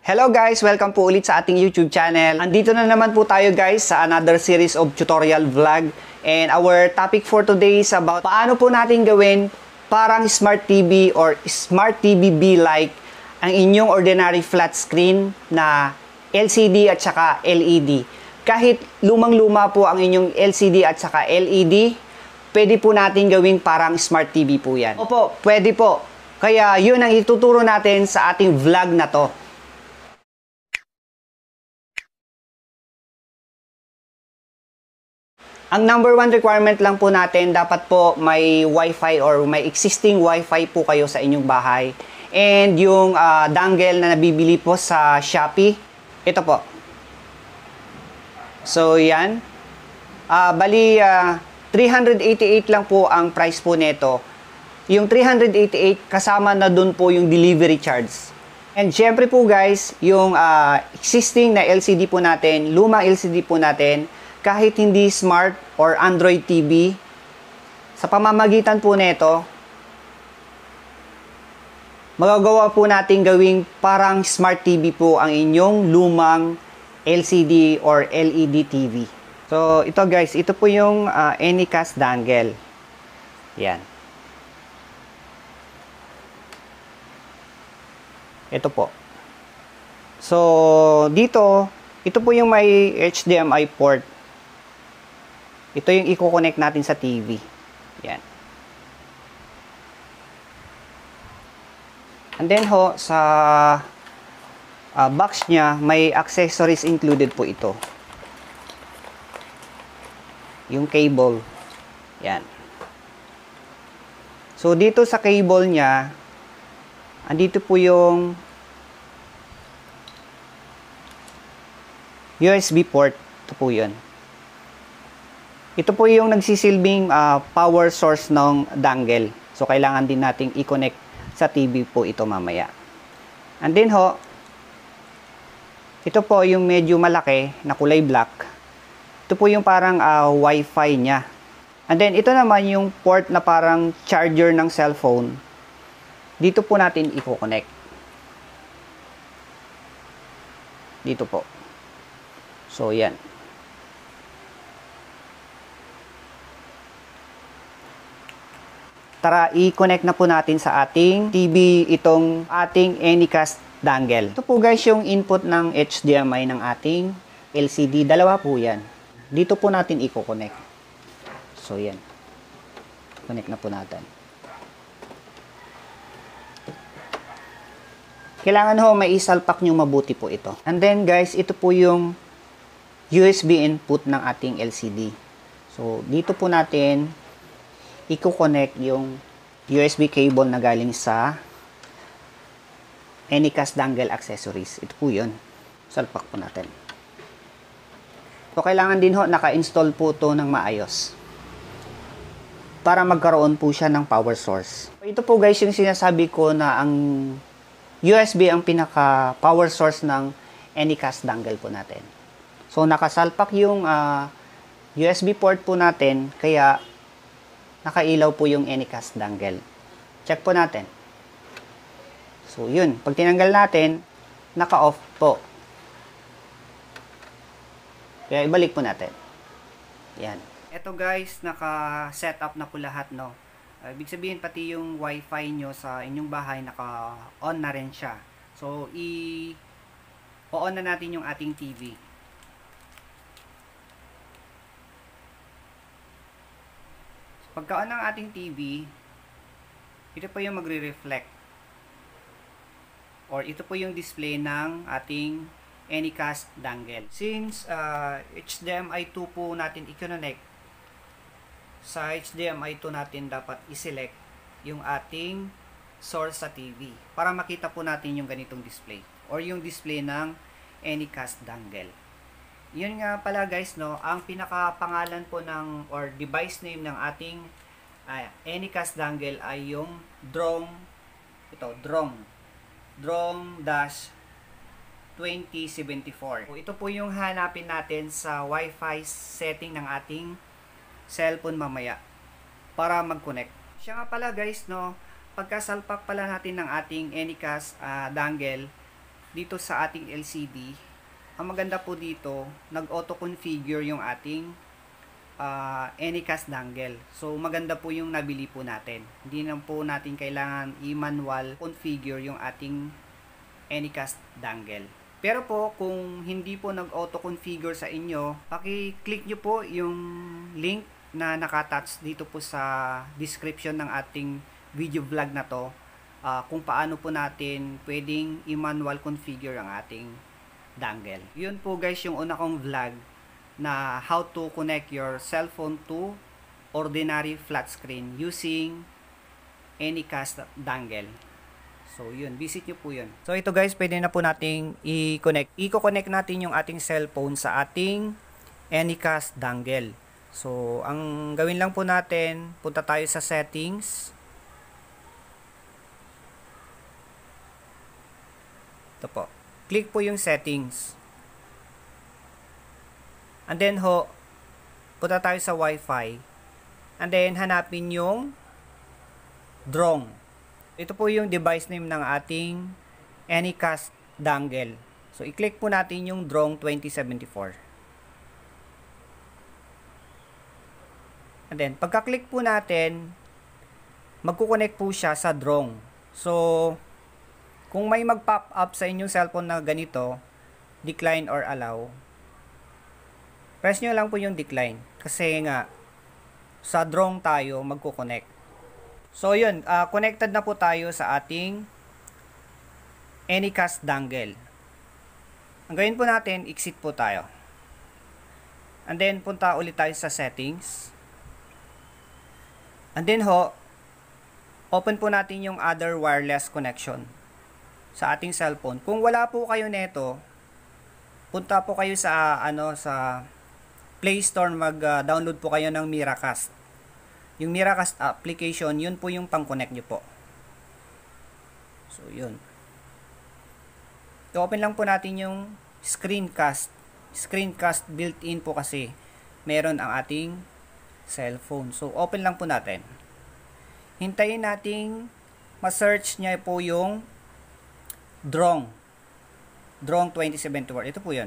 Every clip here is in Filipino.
Hello guys! Welcome po ulit sa ating YouTube channel. Andito na naman po tayo guys sa another series of tutorial vlog. And our topic for today is about paano po natin gawin parang Smart TV or Smart TV be like ang inyong ordinary flat screen na LCD at saka LED. Kahit lumang-luma po ang inyong LCD at saka LED, pwede po natin gawing parang Smart TV po yan. Opo, pwede po. Kaya yun ang ituturo natin sa ating vlog na to. Ang number one requirement lang po natin, dapat po may Wi-Fi or may existing Wi-Fi po kayo sa inyong bahay. And yung dongle na nabibili po sa Shopee, ito po. So yan. Bali, 388 lang po ang price po nito. Yung 388, kasama na dun po yung delivery charge. And syempre po guys, yung existing na LCD po natin, lumang LCD po natin, kahit hindi smart or Android TV, sa pamamagitan po nito, magagawa po natin gawing parang Smart TV po ang inyong lumang LCD or LED TV. So, ito guys, ito po yung Anycast dongle. Yan. Ito po. So, dito, ito po yung may HDMI port. Ito yung i-connect natin sa TV. Yan. And then ho, sa box niya, may accessories included po ito. Yung cable. Yan. So, dito sa cable niya, andito po yung USB port. Ito po yun. Ito po yung nagsisilbing power source ng dongle. So, kailangan din nating i-connect sa TV po ito mamaya. And then ho, ito po yung medyo malaki na kulay black. Ito po yung parang Wi-Fi niya. And then, ito naman yung port na parang charger ng cellphone. Dito po natin i-connect. Dito po. So, yan. Tara, i-connect na po natin sa ating TV itong ating Anycast dongle. Ito po guys yung input ng HDMI ng ating LCD. Dalawa po yan. Dito po natin i-connect. So, yan. Connect na po natin. Kailangan ho may isalpak nyo mabuti po ito. And then guys, ito po yung USB input ng ating LCD. So, dito po natin i-connect yung USB cable na galing sa Anycast dongle accessories. Ito po yun. Salpak po natin. So, kailangan din ho, naka-install po ito ng maayos para magkaroon po siya ng power source. So, ito po guys yung sinasabi ko na ang USB ang pinaka power source ng Anycast dongle po natin. So, nakasalpak yung USB port po natin, kaya nakailaw po yung Anycast dongle. Check po natin. So, yun. Pag tinanggal natin, naka-off po. Kaya ibalik po natin. Yan. Ito guys, naka-set up na po lahat, no? Ibig sabihin, pati yung Wi-Fi nyo sa inyong bahay, naka-on na rin siya. So, i-on na natin yung ating TV. Pagka-on ng ating TV, ito po yung magre-reflect. Or ito po yung display ng ating Anycast dongle. Since HDMI 2 po natin i-connect, sa HDMI 2 natin dapat i-select yung ating source sa TV para makita po natin yung ganitong display or yung display ng Anycast dongle. Yun nga pala guys, no, ang pinakapangalan po ng or device name ng ating Anycast dongle ay yung Drone-2074. Ito po yung hanapin natin sa Wi-Fi setting ng ating cellphone mamaya para mag-connect. Siya nga pala guys, no, pagkasalpak pala natin ng ating Anycast dongle, dito sa ating LCD, ang maganda po dito, nag-auto configure yung ating Anycast dongle. So maganda po yung nabili po natin. Hindi na po natin kailangan i-manual configure yung ating Anycast dongle. Pero po kung hindi po nag-auto configure sa inyo, paki-click nyo po yung link na naka-attach dito po sa description ng ating video vlog na to, kung paano po natin pwedeng i-manual configure ang ating dongle. Yun po guys yung una kong vlog na how to connect your cellphone to ordinary flat screen using Anycast dongle. So yun, visit nyo po yun. So ito guys, pwede na po nating i-connect. I-connect natin yung ating cellphone sa ating Anycast dongle. So ang gawin lang po natin, punta tayo sa settings. Ito po. Click po yung settings. And then punta tayo sa Wi-Fi. And then hanapin yung Drone. Ito po yung device name ng ating Anycast dongle. So i-click po natin yung Drone 2074. And then pagka-click po natin, magko-connect po siya sa Drone. So kung may mag-pop up sa inyong cellphone na ganito, decline or allow, press nyo lang po yung decline. Kasi nga, sa Drone tayo magko-connect. So yun, connected na po tayo sa ating Anycast dongle. Ang gawin po natin, exit po tayo. And then, punta ulit tayo sa settings. And then open po natin yung other wireless connection sa ating cellphone. Kung wala po kayo neto, punta po kayo sa sa Play Store, mag-download po kayo ng Miracast. Yung Miracast application, yun po yung pang-connect nyo po. So, yun. I-open lang po natin yung screencast. Screencast built-in po kasi meron ang ating cellphone. So, open lang po natin. Hintayin nating ma-search niya po yung Drone 2074. Ito po yun.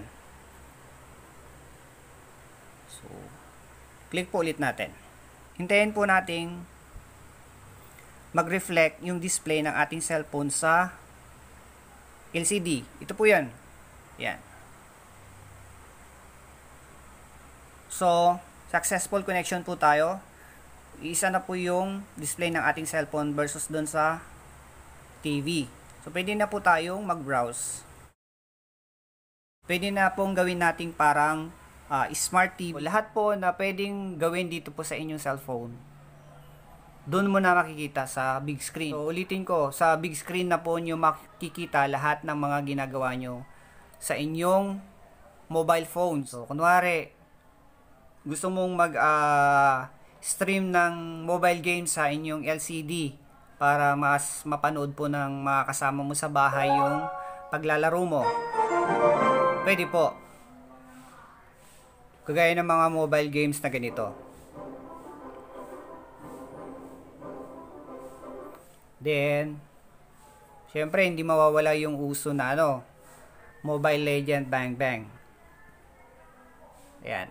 So, click po ulit natin. Hintayin po nating mag-reflect yung display ng ating cellphone sa LCD. Ito po yan. Yan. So, successful connection po tayo. Isa na po yung display ng ating cellphone versus doon sa TV. So, pwede na po tayong mag-browse. Pwede na pong gawin nating parang Smart TV. Lahat po na pwedeng gawin dito po sa inyong cellphone, doon mo na makikita sa big screen. So, ulitin ko, sa big screen na po nyo makikita lahat ng mga ginagawa nyo sa inyong mobile phone. So, kunwari, gusto mong mag-stream ng mobile game sa inyong LCD para mas mapanood po ng mga kasama mo sa bahay yung paglalaro mo. Pwede po. Kagaya ng mga mobile games na ganito. Then, syempre hindi mawawala yung uso na Mobile Legend Bang Bang. Ayan.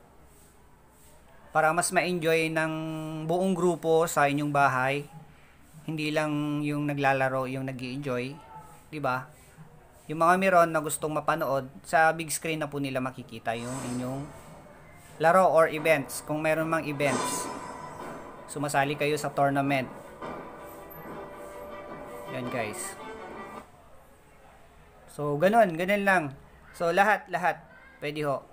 Para mas ma-enjoy ng buong grupo sa inyong bahay, hindi lang yung naglalaro yung nag-i-enjoy, 'di ba? Yung mga meron na gustong mapanood, sa big screen na po nila makikita yung inyong laro or events. Kung meron mang events, sumasali kayo sa tournament. Yan guys. So ganun lang. So lahat pwede ho.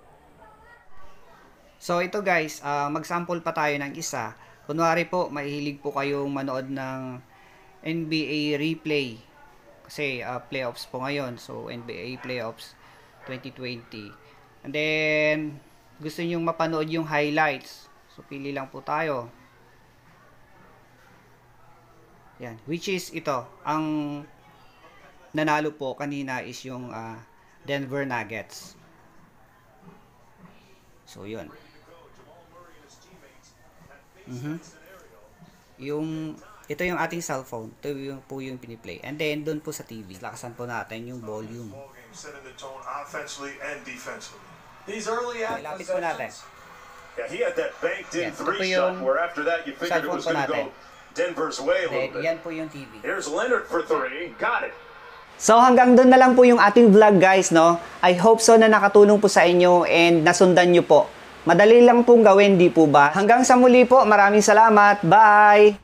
So ito guys, mag-sample pa tayo ng isa. Kunwari po, mahilig po kayong manood ng NBA replay. Kasi playoffs po ngayon. So NBA playoffs 2020. And then gusto nyong mapanood yung highlights. So pili lang po tayo. Yan, which is ito, ang nanalo po kanina is yung Denver Nuggets. So yun. Yung Ito yung ating cellphone. Ito yung po yung piniplay. And then, doon po sa TV. Lakasan po natin yung volume. Setting the tone offensively and defensively. These early Okay, lapit po natin. Yeah, he had that banked in Yes, ito three po shot yung where after that you figured it cellphone was po going to natin. go Denver's way a Then, little bit. yan po yung TV. Here's Leonard for three. Got it. So hanggang doon na lang po yung ating vlog guys, no? I hope so na nakatulong po sa inyo and nasundan nyo po. Madali lang pong gawin, di po ba? Hanggang sa muli po, maraming salamat. Bye!